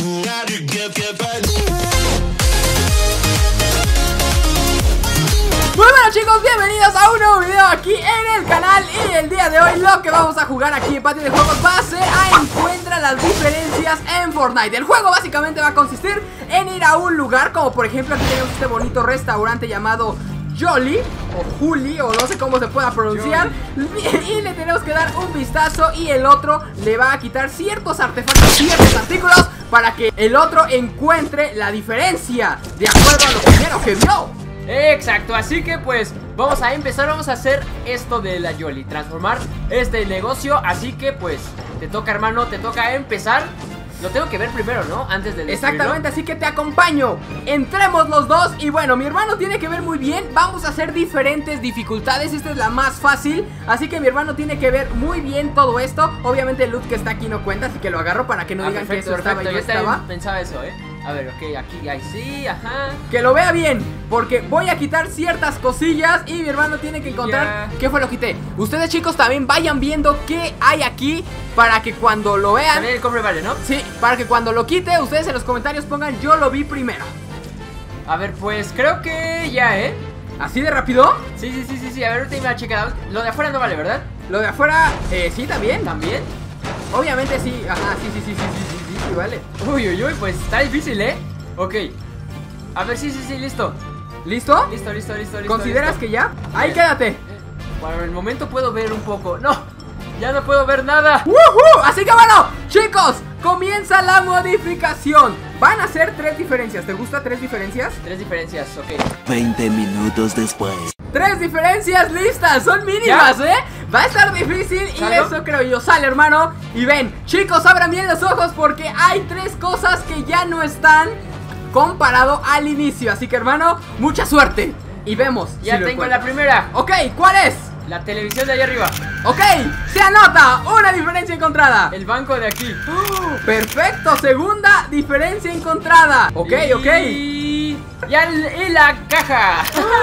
Bueno chicos, bienvenidos a un nuevo video aquí en el canal. Y el día de hoy lo que vamos a jugar aquí en Patio de Juegos va a ser a Encuentra las diferencias en Fortnite. El juego básicamente va a consistir en ir a un lugar, como por ejemplo aquí tenemos este bonito restaurante llamado Jolly o Juli, o no sé cómo se pueda pronunciar, y le tenemos que dar un vistazo y el otro le va a quitar ciertos artefactos, ciertos artículos, para que el otro encuentre la diferencia de acuerdo a lo primero que vio. Exacto, así que pues vamos a empezar, vamos a hacer esto de la Jolly, transformar este negocio. Así que pues te toca, hermano, te toca empezar. Lo tengo que ver primero, ¿no? Antes de destruirlo. Exactamente, así que te acompaño. Entremos los dos. Y bueno, mi hermano tiene que ver muy bien. Vamos a hacer diferentes dificultades. Esta es la más fácil, así que mi hermano tiene que ver muy bien todo esto. Obviamente el loot que está aquí no cuenta, así que lo agarro para que no digan perfecto, que eso estaba y no estaba. Pensaba eso, A ver, ok, aquí, ahí sí, ajá. Que lo vea bien, porque voy a quitar ciertas cosillas y mi hermano tiene que encontrar qué fue lo que quité. Ustedes chicos también vayan viendo qué hay aquí, para que cuando lo vean también el cofre vale, ¿no? Sí, para que cuando lo quite ustedes en los comentarios pongan yo lo vi primero. A ver, pues creo que ya, ¿Así de rápido? Sí, a ver, última checa. Lo de afuera no vale, ¿verdad? Lo de afuera, sí, también. ¿También? Obviamente sí, ajá, sí, vale. Uy, pues está difícil, Ok. A ver, sí, listo. ¿Listo? Listo. ¿Consideras listo. que ya? Ahí quédate. Por el momento puedo ver un poco. No, ya no puedo ver nada. Así que bueno, chicos, comienza la modificación. Van a ser 3 diferencias. ¿Te gusta 3 diferencias? 3 diferencias, ok. 20 minutos después. 3 diferencias listas, son mínimas, ¿Ya? Va a estar difícil y ¿Salgo? eso creo yo. Sale, hermano. Y ven, chicos, abran bien los ojos porque hay 3 cosas que ya no están comparado al inicio. Así que, hermano, mucha suerte. Y vemos. Ya si lo tengo encuentro. la primera. Ok, ¿cuál es? La televisión de allá arriba. Ok, se anota una diferencia encontrada. El banco de aquí. Perfecto, segunda diferencia encontrada. Ok. Y la caja.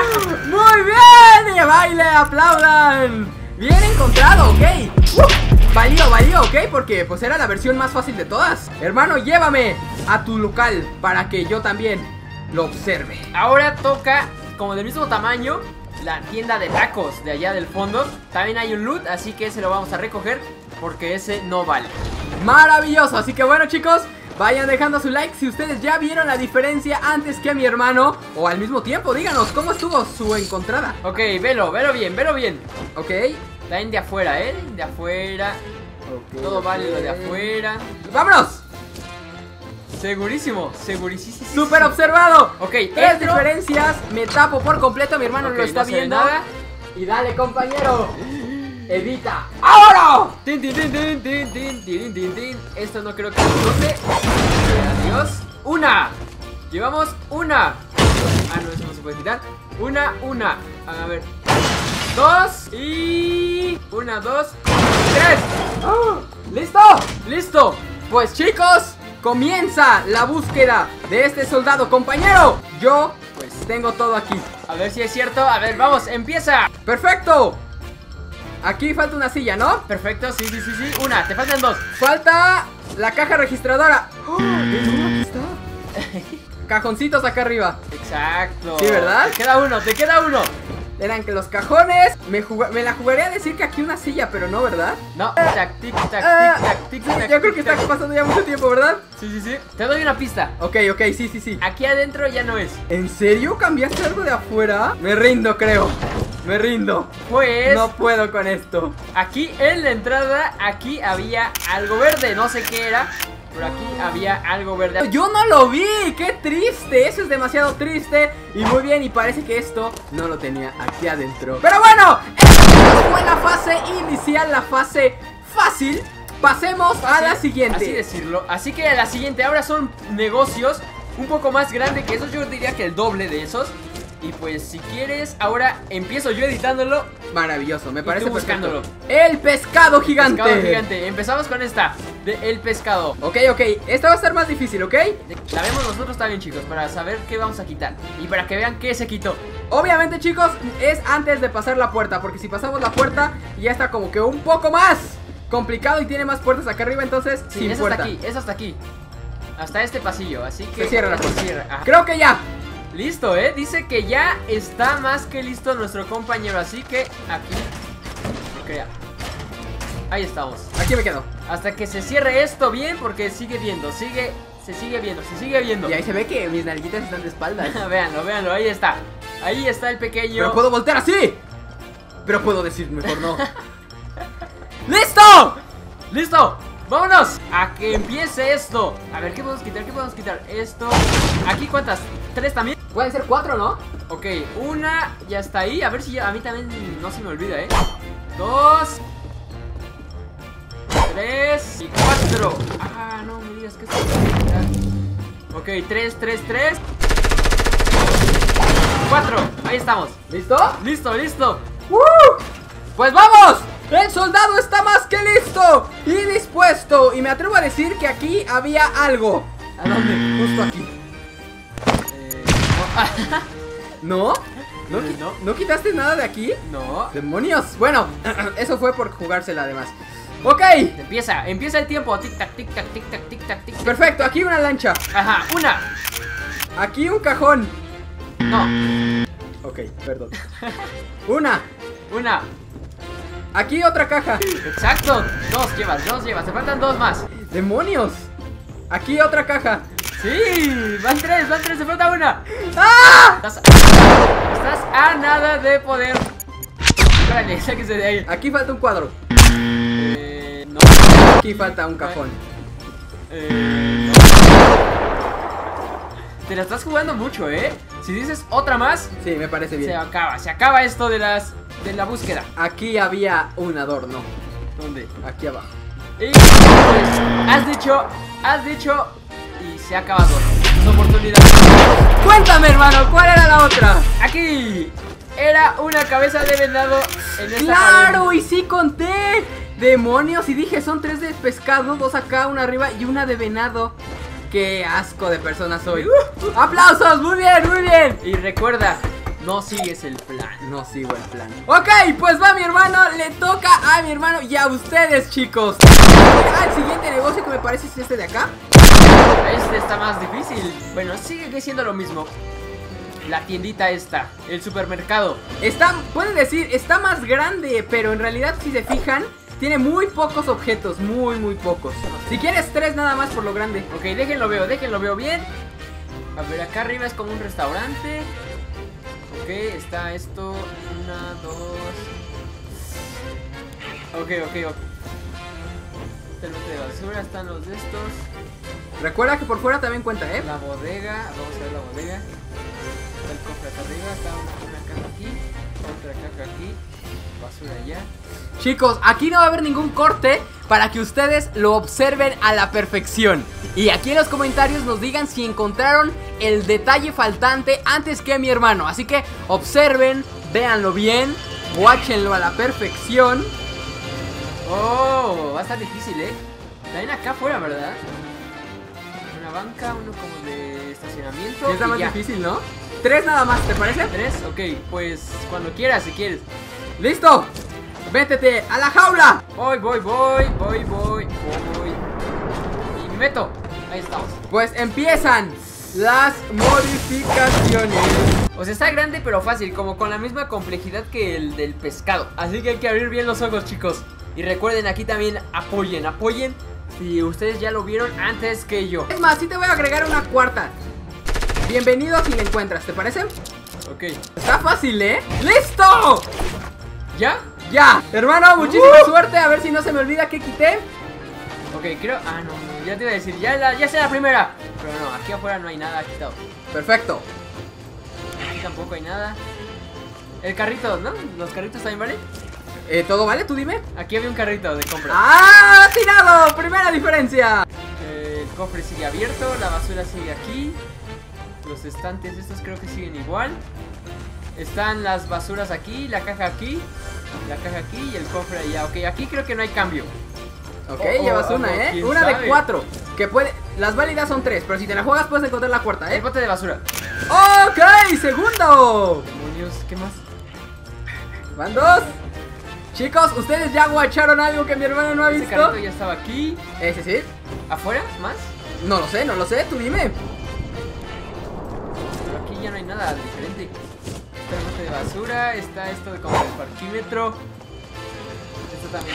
Muy bien, y baile, aplaudan. Bien encontrado, ok. Valió, ok, porque pues era la versión más fácil de todas. Hermano, llévame a tu local para que yo también lo observe. Ahora toca, como del mismo tamaño, la tienda de tacos de allá del fondo. También hay un loot, así que ese lo vamos a recoger, porque ese no vale. Maravilloso, así que bueno chicos, vayan dejando su like si ustedes ya vieron la diferencia antes que mi hermano, o al mismo tiempo. Díganos cómo estuvo su encontrada. Ok, velo bien. Ok. También de afuera, de afuera. Okay, Todo vale lo de afuera. ¡Vámonos! Segurísimo. ¡Súper observado! Ok, 3 diferencias, me tapo por completo, mi hermano Ok, lo está no se ve viendo. nada. Y dale, compañero. Evita. ¡Ahora! Tin. Esto no creo que nos guste. Adiós. Una. Llevamos una. No, eso no se puede quitar. Una. A ver. 2 y 1, 2, 3. ¡Listo! Pues chicos, comienza la búsqueda de este soldado, compañero. Yo pues tengo todo aquí. A ver si es cierto. A ver, vamos, empieza. ¡Perfecto! Aquí falta una silla, ¿no? Perfecto, sí. Una, te faltan 2. Falta la caja registradora. Aquí está. Cajoncitos acá arriba. Exacto. Sí, ¿verdad? Te queda uno. Eran que los cajones. Me la jugaría a decir que aquí una silla, pero no, ¿verdad? No, tic tac. Yo creo que está pasando ya mucho tiempo, ¿verdad? Sí. Te doy una pista. Ok, sí. Aquí adentro ya no es. ¿En serio cambiaste algo de afuera? Me rindo, creo. Pues no puedo con esto. aquí en la entrada, aquí había algo verde. No sé qué era, pero aquí había algo verde. Yo no lo vi, qué triste. Eso es demasiado triste. Y muy bien, y parece que esto no lo tenía aquí adentro. Pero bueno, esta fue la fase inicial, la fase fácil. Pasemos a la siguiente. Así decirlo. Así que a la siguiente, ahora son negocios un poco más grandes que esos. Yo diría que el doble de esos. Y pues si quieres, ahora empiezo yo editándolo. Maravilloso, me parece perfecto. Buscándolo. El pescado gigante. Empezamos con esta, el pescado. Ok, esta va a estar más difícil, ¿ok? La vemos nosotros también, chicos, para saber qué vamos a quitar. Y para que vean qué se quitó. Obviamente, chicos, es antes de pasar la puerta, porque si pasamos la puerta ya está como que un poco más complicado y tiene más puertas acá arriba, entonces sí, sin es puerta. Es hasta aquí. hasta este pasillo, así que... Se cierra la se puerta. cierra. Ajá. Creo que ya. Listo, dice que ya está más que listo nuestro compañero, así que aquí... Crea. Ahí estamos. Aquí me quedo. Hasta que se cierre esto bien, porque sigue viendo, se sigue viendo. Y ahí se ve que mis nalguitas están de espaldas. Véanlo, ahí está. Ahí está el pequeño. Pero puedo voltear así. Pero puedo decir mejor no. ¡Listo! ¡Listo! ¡Vámonos! A que empiece esto. A ver, ¿qué podemos quitar? ¿Qué podemos quitar? Esto. ¿Aquí cuántas? ¿3 también? Pueden ser 4, ¿no? Ok, una ya está ahí. A ver si ya, a mí también no se me olvida, 2 3 y 4. Ah, no me digas que esto se puede quitar. Ok, 3 4, ahí estamos. ¿Listo? Listo. Pues vamos. El soldado está más que listo y dispuesto. Y me atrevo a decir que aquí había algo. ¿A dónde? Justo aquí. ¿No? ¿No quitaste nada de aquí? No. ¡Demonios! Bueno, eso fue por jugársela además. Ok. Empieza el tiempo. Tic tac, tic tac, tic tac, tic tac, tic tac. Perfecto, aquí una lancha. Ajá, una. Aquí un cajón. No. Ok, perdón. Una. Aquí otra caja. Exacto. Dos llevas. Te faltan 2 más. ¡Demonios! Aquí otra caja. Sí, van 3, te falta una. ¡Ah! Estás a nada de poder. Espérale, sáquese de ahí. Aquí falta un cuadro. No. Aquí falta un cajón. No. Te la estás jugando mucho, Si dices otra más, Sí, me parece bien. se acaba esto de la búsqueda. Aquí había un adorno. ¿Dónde? Aquí abajo. Y pues, has dicho y se ha acabado tu oportunidad. Cuéntame, hermano, ¿cuál era la otra? Aquí era una cabeza de venado en esta ¡Claro! pared. Y sí conté. Demonios, y dije, son 3 de pescado, 2 acá, una arriba y una de venado. ¡Qué asco de persona soy! ¡Aplausos! ¡Muy bien! Y recuerda, no sigues el plan. No sigo el plan. Ok, pues va mi hermano, le toca a mi hermano y a ustedes, chicos. El siguiente negocio que me parece es este de acá. Este está más difícil. Bueno, sigue siendo lo mismo. La tiendita esta, el supermercado. Pueden decir, está más grande, pero en realidad si se fijan, tiene muy pocos objetos, muy pocos. Si quieres 3 nada más por lo grande. Ok, déjenlo veo bien. A ver, acá arriba es como un restaurante. Ok, está esto. 1, 2. Ok. Está el bote de basura, están los de estos. Recuerda que por fuera también cuenta, La bodega, vamos a ver la bodega. Está el cofre acá arriba, está una caja aquí, otra caja aquí, basura allá. Chicos, aquí no va a haber ningún corte para que ustedes lo observen a la perfección. Y aquí en los comentarios nos digan si encontraron el detalle faltante antes que mi hermano. Así que observen, véanlo bien, watchenlo a la perfección. Oh, va a estar difícil, También acá afuera, ¿verdad? Una banca, uno como de estacionamiento. Sí, está más difícil, ¿no? 3 nada más, ¿te parece? 3, ok, pues cuando quieras, si quieres. ¡Listo! ¡Métete a la jaula! Voy. Y me meto. Ahí estamos. Pues empiezan las modificaciones. O sea, está grande pero fácil, como con la misma complejidad que el del pescado. Así que hay que abrir bien los ojos, chicos. Y recuerden, aquí también apoyen si ustedes ya lo vieron antes que yo. Es más, sí te voy a agregar una cuarta. Bienvenido si la encuentras, ¿te parece? Ok. Está fácil, ¡Listo! ¿Ya? ¡Ya! Hermano, muchísima suerte. A ver si no se me olvida qué quité. Ok, creo... Ah, no, ya te iba a decir, ya sé la primera. Pero no, aquí afuera no hay nada quitado. Perfecto. Aquí tampoco hay nada. El carrito, ¿no? ¿Los carritos también valen? ¿Todo vale? Tú dime. Aquí había un carrito de compra. ¡Ah! ¡Tirado! Primera diferencia. El cofre sigue abierto, la basura sigue aquí. Los estantes estos creo que siguen igual. Están las basuras aquí, la caja aquí, la caja aquí y el cofre allá. Ok, aquí creo que no hay cambio. Ok, llevas una, ¿quién una sabe? de 4. Que puede... Las válidas son 3, pero si te la juegas puedes encontrar la cuarta, El bote de basura. Ok, segundo. Demonios, ¿qué más? Van 2. Chicos, ¿ustedes ya guacharon algo que mi hermano no ha Ese visto? carrito ya estaba aquí. Ese sí. ¿Afuera? ¿Más? No lo sé, tú dime. Pero aquí ya no hay nada diferente. Está el bote de basura, está esto de como el parquímetro. Esto también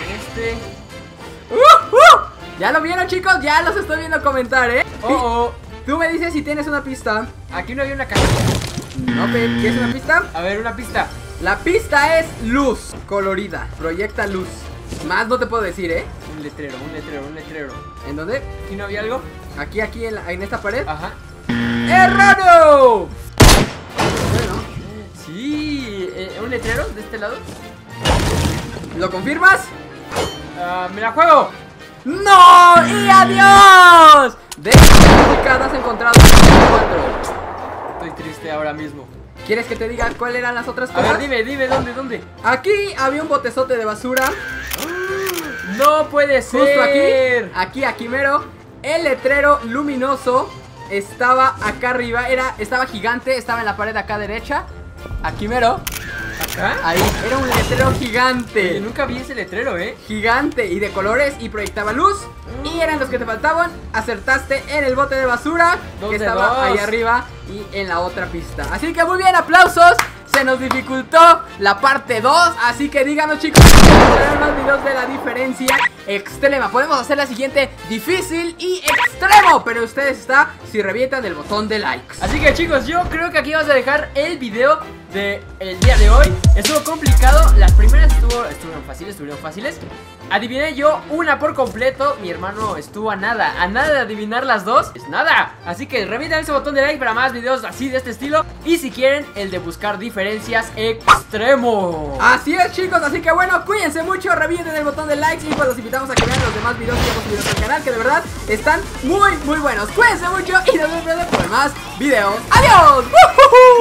Ya lo vieron, chicos, ya los estoy viendo comentar, Oh. Tú me dices si tienes una pista. Aquí no había una cajita. No, ¿quieres una pista? A ver, una pista. La pista es luz colorida, proyecta luz. Más no te puedo decir, Un letrero. ¿En dónde? ¿Aquí no había algo? Aquí en esta pared. Ajá. ¡Errado! Bueno, Sí, un letrero de este lado. ¿lo confirmas? Me la juego. ¡No! ¡Y adiós! De música has encontrado 4. Estoy triste ahora mismo. ¿Quieres que te diga cuáles eran las otras A cosas? ver, dime, ¿dónde? Aquí había un botezote de basura. No puede ser. Justo aquí mero. El letrero luminoso estaba acá arriba. Estaba gigante, estaba en la pared acá derecha. Aquí mero. ¿Acá? Ahí, era un letrero gigante. Oye, nunca vi ese letrero, Gigante y de colores y proyectaba luz. Y eran los que te faltaban. Acertaste en el bote de basura que estaba ahí arriba y en la otra pista. Así que muy bien, aplausos. Se nos dificultó la parte 2. Así que díganos, chicos, si quieren tener más videos de la diferencia extrema. Podemos hacer la siguiente difícil y extremo, pero ustedes está si revientan el botón de likes. Así que, chicos, yo creo que aquí vamos a dejar el video del día de hoy. Estuvo complicado. Las primeras estuvieron fáciles. Adiviné yo una por completo. Mi hermano estuvo a nada de adivinar las dos. Es nada. Así que revientan ese botón de like para más videos así de este estilo. Y si quieren, el de buscar diferencias extremo. Así es, chicos, así que bueno, cuídense mucho, revienten el botón de likes. Y pues los invitamos a que vean los demás videos que hemos subido al canal, que de verdad están muy buenos. Cuídense mucho y nos vemos por más videos. ¡Adiós!